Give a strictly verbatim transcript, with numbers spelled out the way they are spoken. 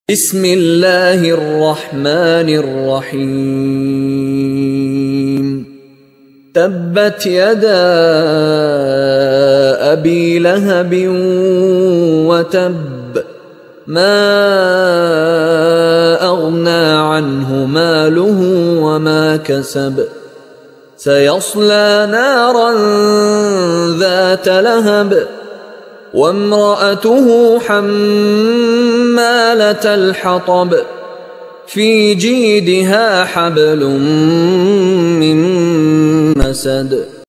بسم الله الرحمن الرحيم تبت يدا أبي لهب وتب ما أغنى عنه ماله وما كسب سيصلى نارا ذات لهب وامرأته حمالة الحطب في جيدها حبل من مسد